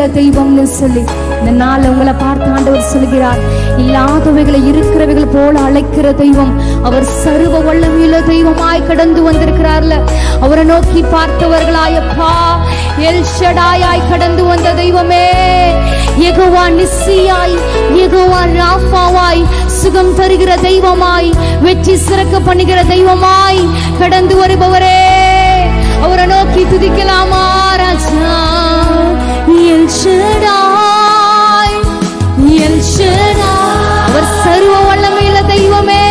உள்ள தெய்வம்னு சொல்லி இந்த நாள் உங்களை பார்த்து ஆண்டவர் சொல்கிறார். இல்லாதவைகளை இருக்கிறவைகள் போல அழைக்கிற தெய்வம். அவர் சர்வ வல்லமையுள்ள தெய்வமாய் கடந்து வந்திருக்கிறார்ல. அவரை நோக்கி பார்த்தவர்களாயப்பா எல் ஷடாயாய் கடந்து வந்த தெய்வமே, யெகோவா நிஸ்ஸியாய், யெகோவா ராஃபாவாய், சுகம் தருகிற தெய்வமாய், வெற்றி சிறக்க பண்ணுகிற தெய்வமாய் கடந்து வருபவரே, அவரை நோக்கி துதிக்கலாமா ராஜா? எல் ஷடாய், எல் ஷடாய், அவர் சர்வ வல்லமையுள்ள தெய்வமே,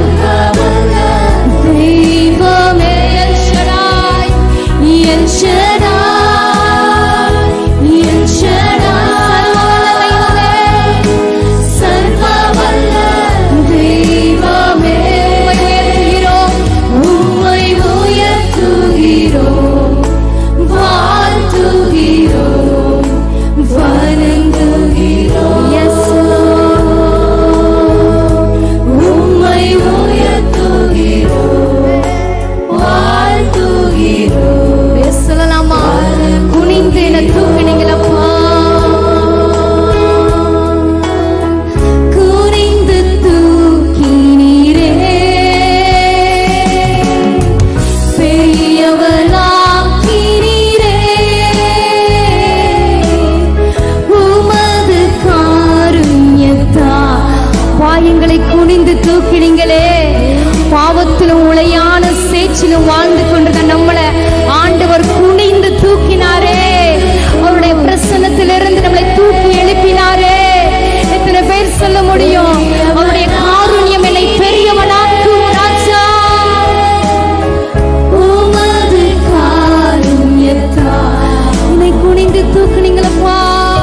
தெய்வமே El Shaddai, El Shaddai, El Shaddai, சர்வ வல்ல தெய்வமே, உம்மை உயர்த்துகிறோம், வாழ்த்துகிறோம், வணங்குகிறோம். Yes உம்மை உயர்த்துகிறோம், வாழ்த்துகிறோம். சொல்லலாமா? குனிந்து என தூக்கினீங்களப்பா, குனிந்து தூக்கினீரே, பெரியவளாக்கினீரே, உமது காருண்யத்தா பாயங்களை குனிந்து தூக்கினீங்களே. பாவத்திலும் உளையான சேற்றிலும் வாழ்ந்து கொண்டிருந்த நம்மளை ஆண்டவர் குனிந்து தூக்கினாரே. அவருடைய பிரசன்னத்திலிருந்து நம்மளை தூக்கி எழுப்பினாரே. எத்தனை பேர் சொல்ல முடியும்? அவருடைய காருண்யம் என்னை பெரியவனாக்கும் ராஜா. உமது காருண்யத்தா என்னை குனிந்து தூக்குனீங்களப்பா.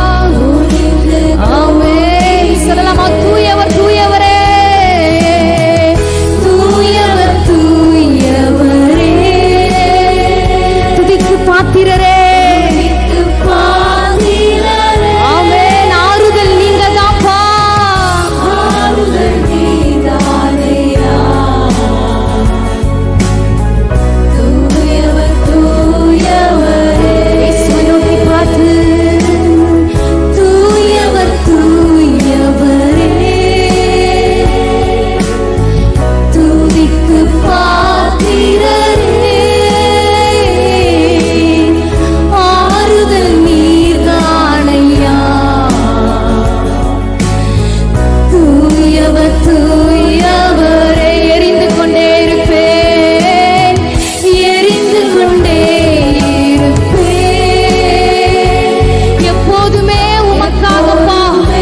ஆமென். சொல்லலாமா? தூயவர் தூயவரே, தூயவர் தூயவரே, துதிக்கு பாத்திரரே, ஆமென். ஆறுதல் நீங்கதான்ப்பா, ஆறுதல் நீதானையா, தூயவர் தூயவரே, இயேசுவை நோக்கி பார்த்து, தூயவர் தூயவரே, துதிக்கு பாத்திரரே, ஆறுதல் நீர்தானையா, தூயவர் தூயவரே. எரிந்து கொண்டே இருப்பேன், எரிந்து கொண்டே இருப்பேன், எப்போதுமே உமக்காகப்பா.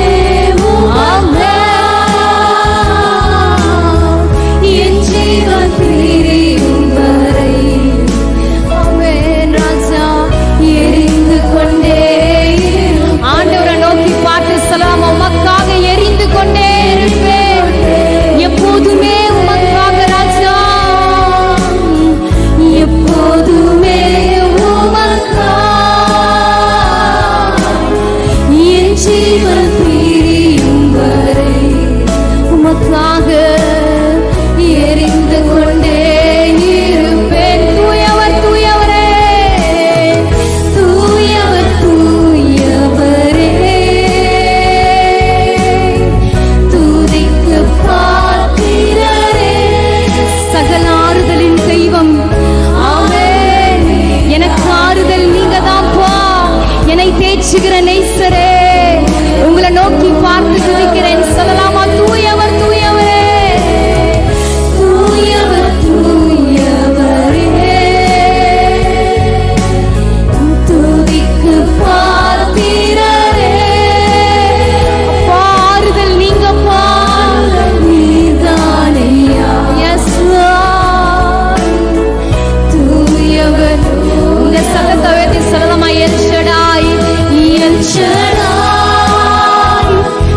என் ஜீவன் பிரியும் வரை, ஆமென் ராஜா, எரிந்து கொண்டே இரு. ஆண்டவரை நோக்கி பார்த்து சொல்லலாம், உமக்காக எரிந்து கொண்டே இருப்பேன், எப்போதுமே உமக்காக ராஜா, எப்போதுமே உமக்காக, என் ஜீவன் பிரியும் வரை உமக்காக எரிந்து கொண்டே இருப்பேன். தூயவர் தூயவரே, தூயவர் தூயவரே, துதிக்கு பாத்திரரே, சகல ஆறுதலின் தெய்வம். ஆமென். எனக்கு ஆறுதல் நீங்கதான்ப்பா, என்னை தேற்றுகிற நேசரே, உங்களை நோக்கி பார்த்து துதிக்கிறேன். சொல்லலாமா? தூயவர் தூயவரே, தூயவர் தூயவரே, துதிக்கு பாத்திரரே, அப்பா ஆறுதல் நீங்கப்பா, நீர்தானையா. Yes Lord. தூயவர். இந்த சத்தத்தை உயர்த்தி சொல்லலாமா? எல் ஷடாய், எல் ஷடாய்,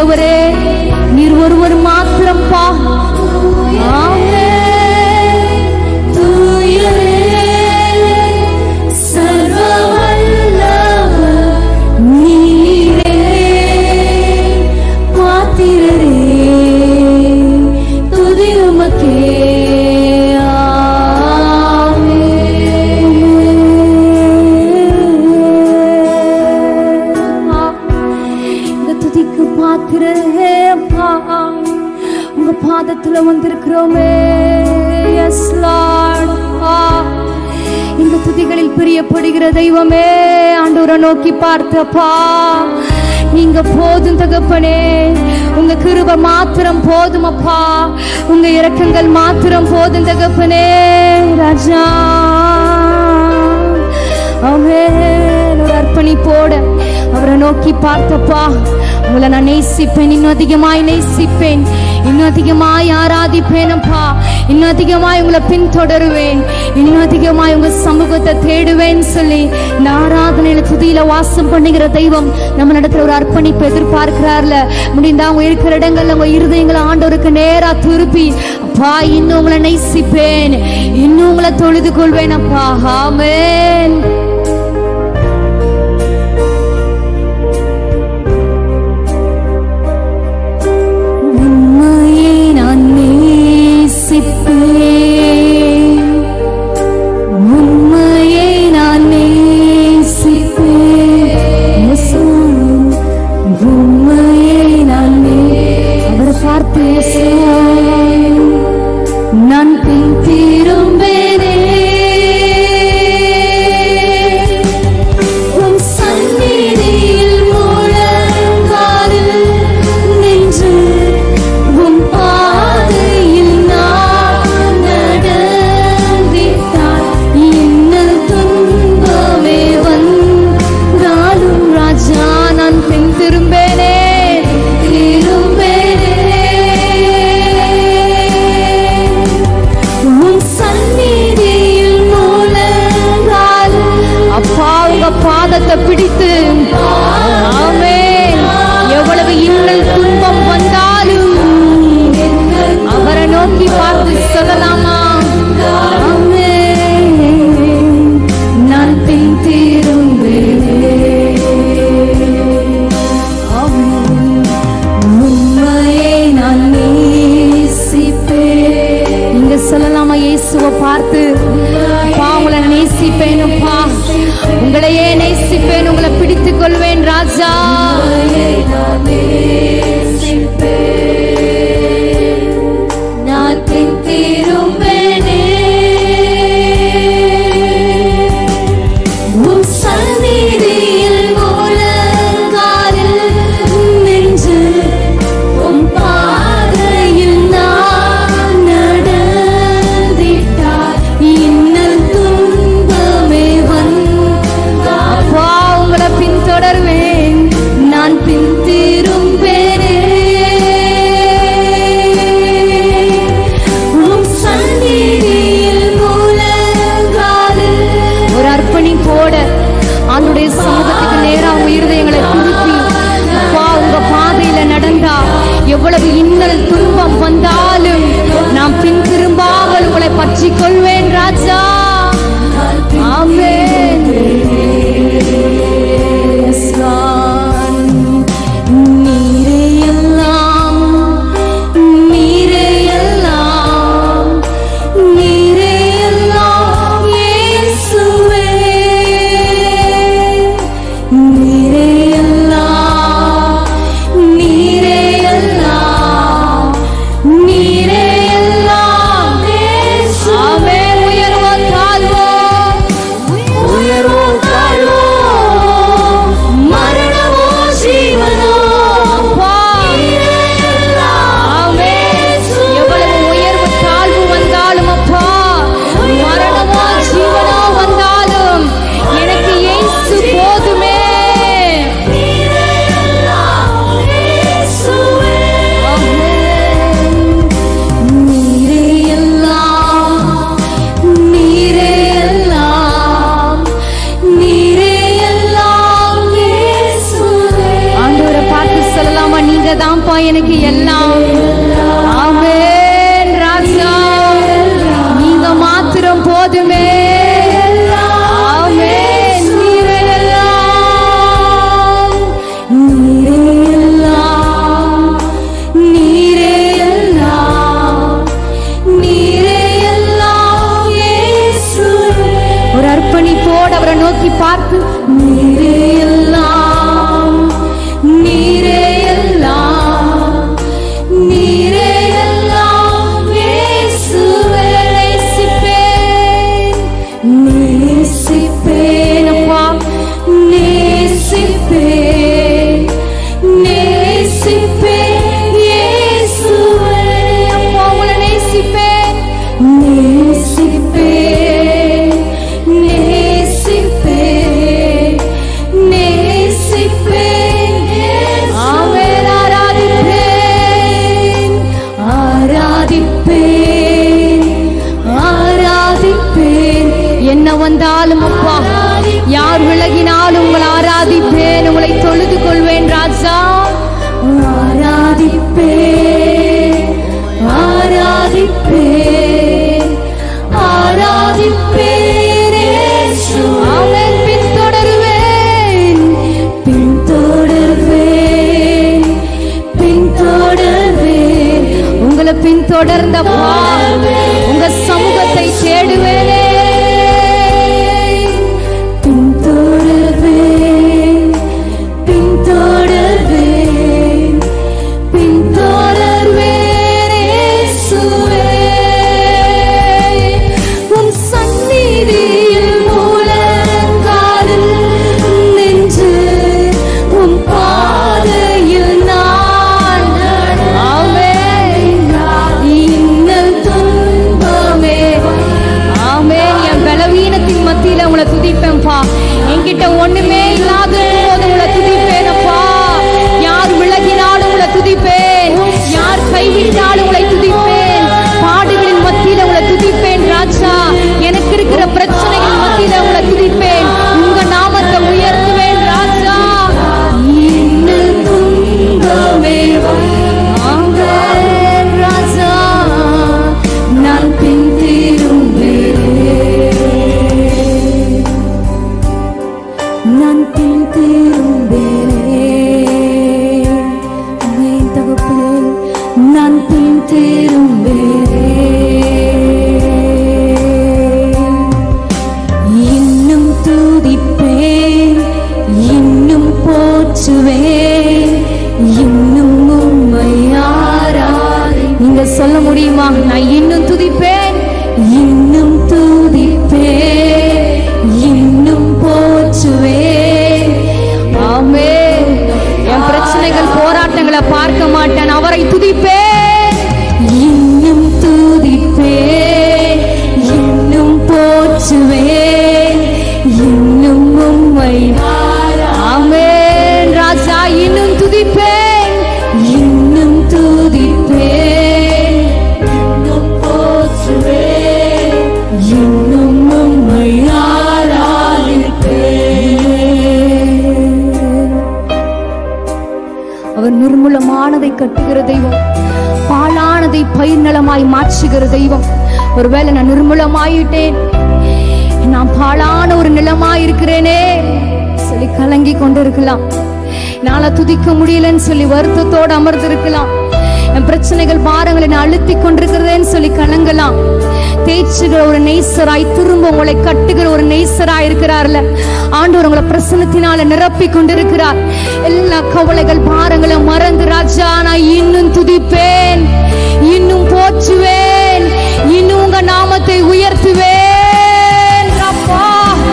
ஆண்டவரே, நீர் ஒருவர் மாத்திரம் பா. பாதத்துல வந்திருக்கிறோமே. S Lord. இந்த துதிகளில் பிரியப்படுகிற தெய்வமே, ஆண்டவரை நோக்கி பார்த்தப்பா, நீங்க போதும் தகப்பனே. உங்க கிருபை மாத்திரம் போதும் அப்பா. உங்க இரக்கங்கள் மாத்திரம் போதும் தகப்பனே. ராஜா ஆமென். ஒரு அர்ப்பணிப்போட அவரை நோக்கி பார்த்தப்பா, உங்களை நான் நேசிப்பேன், இன்னும் அதிகமாய் நேசிப்பேன், இன்னும் அதிகமாய் ஆராதிப்பேன் அப்பா. இன்னும் அதிகமாய் உங்களை பின்தொடருவேன், இன்னும் அதிகமாய் உங்க சமூகத்தை தேடுவேன் சொல்லி இந்த ஆராதனையில துதியில வாசம் பண்ணுகிற தெய்வம் நம்ம இடத்துல ஒரு அர்ப்பணிப்பு எதிர்பார்க்கிறார்ல. முடிந்தா அவங்க இருக்கிற இடங்கள்ல உங்க இருதயங்களை ஆண்டவருக்கு நேரா திருப்பி, அப்பா இன்னும் உங்களை நேசிப்பேன், இன்னும் உங்களை தொழுது கொள்வேன் அப்பா. ஆமென். பிடித்து ஆமென். எவ்வளவு இன்னல் துன்பம் வந்தாலும் அவரை நோக்கி பார்த்து சொல்லலாமா? ஆமென். நான் பின் திரும்பேன், உம்மையே நான் நேசிப்பேன். நீங்க சொல்லலாமா இயேசுவை பார்த்து? உங்களை நேசிப்பேனுப்பா, உங்களையே நேசிப்பேன், உங்களை பிடித்துக் கொள்வேன் ராஜா. நான் பின் திரும்பேனே, உம் சந்நிதியில் முழங்காலில் நின்று உம் பாதையில் நான் நடந்திட்டார் இன்னல் துன்பமே வந்தால் அப்பா உங்களை பின்தொடர்வேன், நான் பின் திரும்பேனே. எனக்கு எல்லாம். ஆமென் ராஜா, நீங்க மாத்திரம் போதுமே. ஆமென். நீரே எல்லாம், நீரே எல்லாம், நீரே எல்லாம், நீரே எல்லாம் இயேசுவே. ஒரு அர்ப்பணிப்போடு அவரை நோக்கி பார்த்து, நீரே எல்லாம், நீரே எல்லாம், நீரே எல்லாம் இயேசுவே. நேசிப்பேன், நேசிப்பேன் அப்பா, நேசிப்பேன், நேசிப்பேன் இயேசுவே. அப்பா உங்களை நேசிப்பேன், நேசிப்பேன், நேசிப்பேன், நேசிப்பேன். ஆமென். ஆராதிப்பேன், ஆராதிப்பேன், ஆராதிப்பேன். என்ன வந்தாலும் அப்பா, யார் விலகினாலும் உங்களை ஆராதிப்பேன், உங்களை தொழுது கொள்வேன் ராஜா. ஆராதிப்பேன், ஆராதிப்பேன், ஆராதிப்பேன் இயேசுவே. ஆமென். பின்தொடருவேன், பின்தொடர்வேன், பின்தொடர்வேன். உங்களை பின்தொடர்ந்தப்பா உங்க சமூகத்தை தேடுவேனே. பின்தொடர்வேன், பின்தொடர்வேன், பின்தொடர்வேன் இயேசுவே. உம் சந்நிதியில் முழங்காலில் நின்று உம் பாதையில் நான் இன்னல் துன்பமே. ஆமென். என் பலவீனத்தின் மத்தியில உங்களை துதிப்பேன்பா. என்கிட்ட ஒண்ணுமே இல்லாத போது உங்களை துதிப்பேனப்பா. யார் விலகினாலும் உங்களை துதிப்பேன், யார் கைவிட்டாலும் உங்களை துதிப்பேன். பாடுகளின் மத்தியில உங்களை துதிப்பேன் ராஜா. எனக்கு இருக்கிற பிரச்சனைகள் மத்தியில உங்களை துதிப்பேன். உங்க நாமத்தை உயர்த்துவேன் ராஜா. இன்னல் துன்பமே. ஆமென் ராஜா, நான் பின் திரும்பேன், நான் பின் திரும்பேன். ஆமென் தகப்பனே, நான் பின் திரும்பேன். இன்னும் துதிப்பேன், இன்னும் போற்றுவேன், இன்னும் உம்மை ஆராதி. நீங்க சொல்ல முடியுமா? நான் இன்னும் துதிப்பேன், இன்னும் துதிப்பேன், இன்னும் போற்றுவேன். ஆமென். என் பிரச்சனைகள் போராட்டங்களை பார்க்க மாட்டேன், அவரை துதிப்பேன். இன்னும் துதிப்பேன், இன்னும் போற்றுவேன், இன்னும் உம்மை. ஆமென் ராஜா, இன்னும் துதிப்பேன், இன்னும் துதிப்பேன், இன்னும் போற்றுவேன், இன்னும் உம்மை ஆராதிப்பேன். அவர் நிர்மூலமானதை கட்டுகிற தெய்வம், பாழானதை பயிர் நலமாய் மாற்றுகிற தெய்வம். ஒருவேளை நான் நிர்மூலமாயிட்டேன், நான் பாழான ஒரு நிலமாய் இருக்கிறேனே சொல்லி கலங்கி கொண்டிருக்கலாம். என்னால துதிக்க முடியலன்னு சொல்லி வருத்தத்தோடு அமர்ந்து இருக்கலாம். என் பிரச்சனைகள் பாரங்களை நான் அழுத்தி கொண்டிருக்கிறதேன்னு சொல்லி கலங்கலாம். தேய்ச்சுகிற ஒரு நெய்சராய் திரும்ப உங்களை கட்டுகிற ஒரு நெய்சராய் இருக்கிறார்ல ஆண்டவர் உங்களை பிரசன்னத்தினால நிரப்பி கொண்டிருக்கிறார். எல்லா கவலைகள் பாரங்களும் மறந்து ராஜா நான் இன்னும் துதிப்பேன், இன்னும் போற்றுவேன், இன்னும் உங்க நாமத்தை உயர்த்துவேன் அப்பா.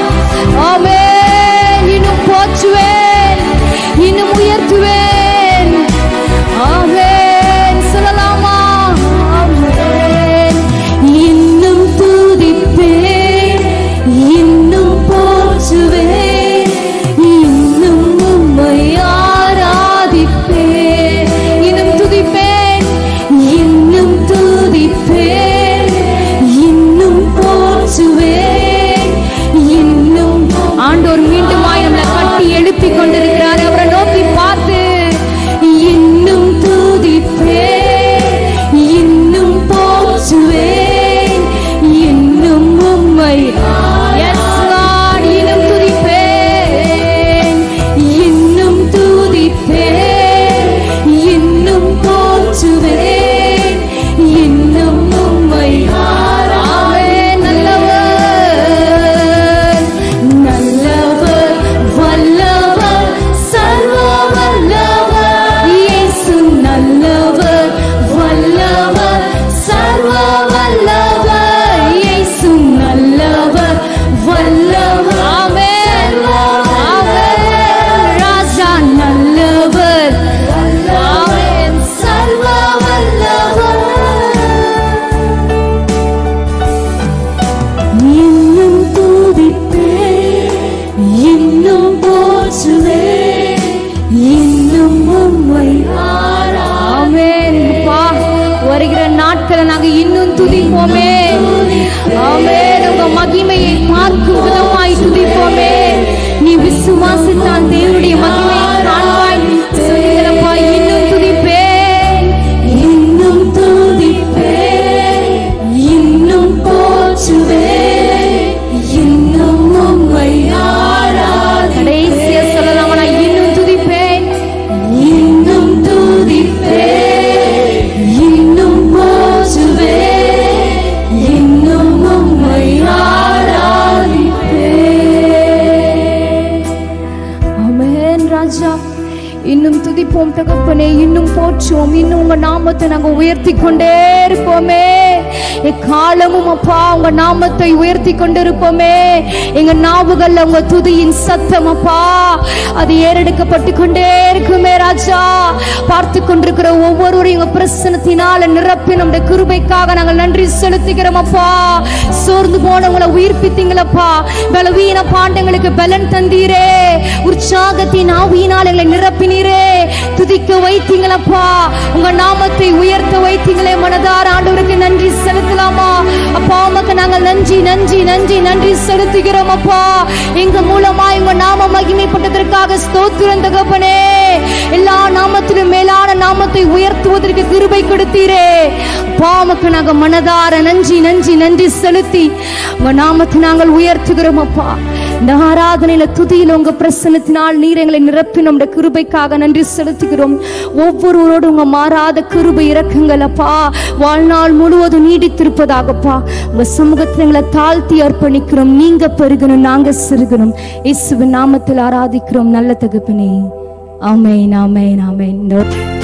ஆமென். இன்னும் போற்றுவேன், இன்னும் உயர்த்துவேன். ஆமென். சொல்லலாமா? ஆமென். இன்னும் துதிப்பேன், இன்னும் போற்றுவேன், இன்னும் உம்மை ஆராதிப்பேன். இன்னும் துதிப்பேன், இன்னும் துதிப்பேன், இன்னும் போற்றுவேன், இன்னும். ஆண்டவர் மீண்டுமாய் நம்மளை கட்டி எழுப்பி கொண்டிருக்கிறார். அவரை நோக்கி பார்த்து இன்னும் துதி துதிப்போமே. ஆமென். உங்க மகிமையை பார்க்கும் விதமாய் துதிப்போமே. நீ விசுவாசித்தால் தேவனுடைய மகிமையை காண்பாய். சொல்லுங்களப்பா, இன்னும் துதிப்பேன், இன்னும் துதிப்பேன், இன்னும் போற்றுவேன், இன்னும் உம்மை ஆராதிப்பேன். கடைசியா சொல்லலாம், நான் இன்னும் துதிப்பேன், இன்னும் துதிப்பேன், இன்னும் போற்றுவேன், இன்னும் உம்மை ஆராதிப்பேன். ஆமென் ராஜா. இன்னும் துதிப்போம் தகப்பனே, இன்னும் போற்றுவோம், இன்னும் உங்க நாமத்தை நாங்க உயர்த்தி கொண்டே இருப்போமே. எக்காலமும் அப்பா உங்க நாமத்தை உயர்த்தி கொண்டிருப்போமே. எங்க நாவுகள்ல உங்க துதியின் சத்தம் அப்பா அது ஏறெடுக்கப்பட்டு கொண்டே இருக்குமே ராஜா. பார்த்து கொண்டிருக்கிற ஒவ்வொருவரையும் உங்க பிரசன்னத்தினால நிரப்பி நம்முடைய கிருபைக்காக நாங்கள் நன்றி செலுத்துகிறோம் அப்பா. சோர்ந்து போனவங்களை உயிர்ப்பித்தீங்களப்பா. பலவீன பாண்டங்களுக்கு பலன் தந்தீரே. உற்சாகத்தின் ஆவியினால் எங்களை நிரப்பினீரே. துதிக்க வைத்தீங்களப்பா. உங்க நாமத்தை உயர்த்த வைத்தீங்களே. மனதார ஆண்டவருக்கு நன்றி செலுத்தலாமா அப்பா? உமக்கு நாங்கள் நன்றி நன்றி நன்றி நன்றி செலுத்துகிறோம் அப்பா. எங்க மூலமா உங்க நாம மகிமைப்பட்டதற்காக ஸ்தோத்திரம் தகப்பனே. எல்லா நாமத்திலும் மேலான நாமத்தை உயர்த்துவதற்கு கிருபை கொடுத்தீரே அப்பா. உமக்கு நாங்க மனதார நன்றி நன்றி நன்றி செலுத்தி உங்க நாமத்தை நாங்கள் உயர்த்துகிறோம் அப்பா. இந்த ஆராதனையில துதியில உங்க பிரசன்னத்தினால் நீர் எங்களை நிரப்பி நம்முடைய கிருபைக்காக நன்றி செலுத்துகிறோம். ஒவ்வொருவரோடு உங்க மாறாத கிருபை இரக்கங்கள் அப்பா வாழ்நாள் முழுவதும் நீடித்திருப்பதாகப்பா. உங்க சமூகத்தில் எங்களை தாழ்த்தி அர்ப்பணிக்கிறோம். நீங்க பெருகணும், நாங்க சிறுகணும். இயேசுவின் நாமத்தில் ஆராதிக்கிறோம் நல்ல தகப்பனே. ஆமென் ஆமென் ஆமென்.